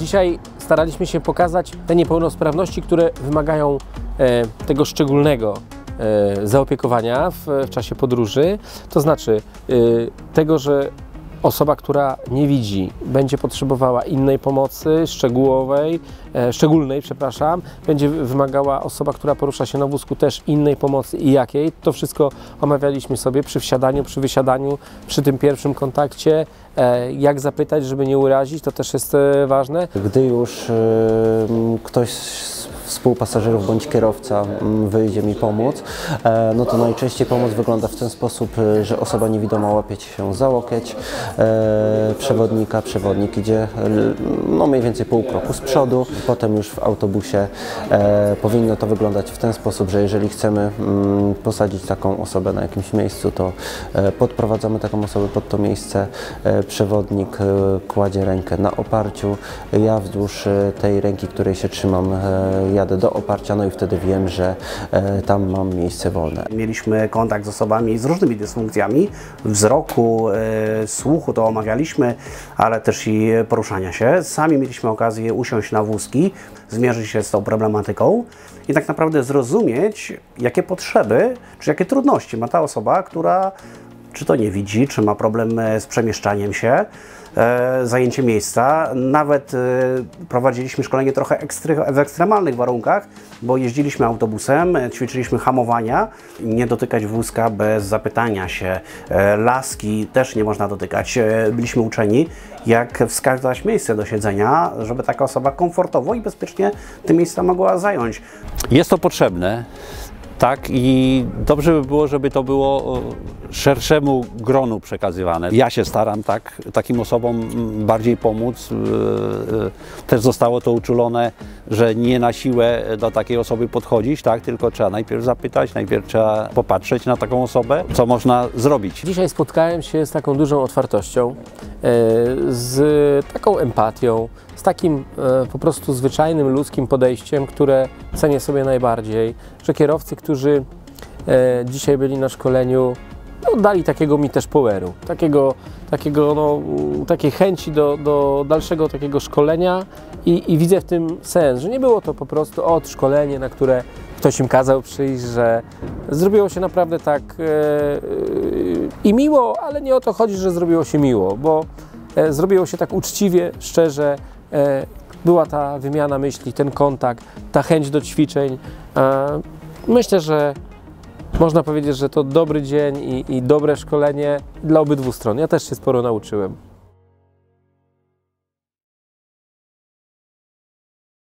Dzisiaj staraliśmy się pokazać te niepełnosprawności, które wymagają tego szczególnego zaopiekowania w czasie podróży. To znaczy tego, że osoba, która nie widzi, będzie potrzebowała innej pomocy szczególnej, będzie wymagała osoba, która porusza się na wózku, też innej pomocy i jakiej. To wszystko omawialiśmy sobie przy wsiadaniu, przy wysiadaniu, przy tym pierwszym kontakcie. Jak zapytać, żeby nie urazić, to też jest ważne. Gdy już ktoś z współpasażerów bądź kierowca wyjdzie mi pomóc, no to najczęściej pomoc wygląda w ten sposób, że osoba niewidoma łapie się za łokieć przewodnik idzie no mniej więcej pół kroku z przodu. Potem już w autobusie powinno to wyglądać w ten sposób, że jeżeli chcemy posadzić taką osobę na jakimś miejscu, to podprowadzamy taką osobę pod to miejsce. Przewodnik kładzie rękę na oparciu, ja wzdłuż tej ręki, której się trzymam, jadę do oparcia, no i wtedy wiem, że tam mam miejsce wolne. Mieliśmy kontakt z osobami z różnymi dysfunkcjami wzroku, słuchu, to omawialiśmy, ale też i poruszania się. Sami mieliśmy okazję usiąść na wózki, zmierzyć się z tą problematyką i tak naprawdę zrozumieć, jakie potrzeby, czy jakie trudności ma ta osoba, która czy to nie widzi, czy ma problem z przemieszczaniem się, zajęcie miejsca. Nawet prowadziliśmy szkolenie trochę w ekstremalnych warunkach, bo jeździliśmy autobusem, ćwiczyliśmy hamowania, nie dotykać wózka bez zapytania się. Laski też nie można dotykać. Byliśmy uczeni, jak wskazać miejsce do siedzenia, żeby taka osoba komfortowo i bezpiecznie te miejsca mogła zająć. Jest to potrzebne. Tak, i dobrze by było, żeby to było szerszemu gronu przekazywane. Ja się staram takim osobom bardziej pomóc. Też zostało to uczulone, że nie na siłę do takiej osoby podchodzić, tak, tylko trzeba najpierw zapytać, najpierw trzeba popatrzeć na taką osobę, co można zrobić. Dzisiaj spotkałem się z taką dużą otwartością, z taką empatią, z takim po prostu zwyczajnym ludzkim podejściem, które cenię sobie najbardziej, że kierowcy, którzy dzisiaj byli na szkoleniu, no, dali takiego mi też poweru, takiej chęci do dalszego takiego szkolenia i widzę w tym sens, że nie było to po prostu szkolenie, na które ktoś im kazał przyjść, że zrobiło się naprawdę tak i miło, ale nie o to chodzi, że zrobiło się miło, bo zrobiło się tak uczciwie, szczerze, była ta wymiana myśli, ten kontakt, ta chęć do ćwiczeń. Myślę, że można powiedzieć, że to dobry dzień i dobre szkolenie dla obydwu stron. Ja też się sporo nauczyłem.